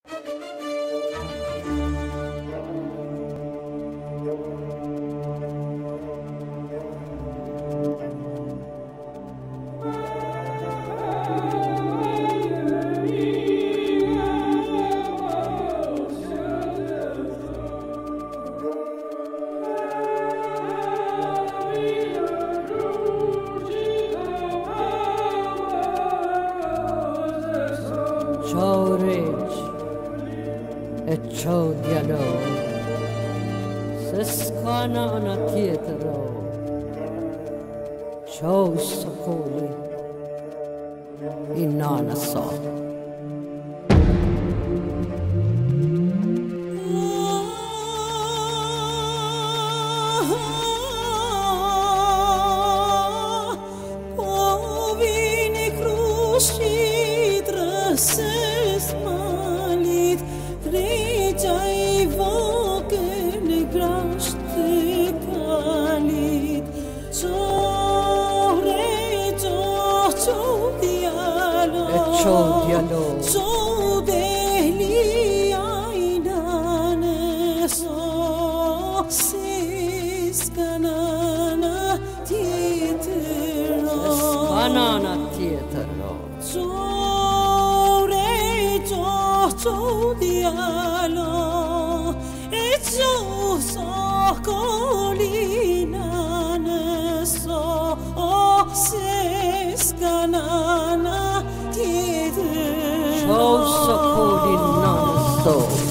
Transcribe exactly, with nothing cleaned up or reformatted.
Ciao Reg e ciao Diallo, se scana una pietra, ciao Socoli, in nana so. Ses malit, reggiai voce ne graște calit, ciò regio, ciò dialo, E ciao Diallo, ciò deli ainane so, se scanana tietero, scanana tietero. Ciò dialo e ciò socolina ne so se scanana ti Ciao Socolina ne so.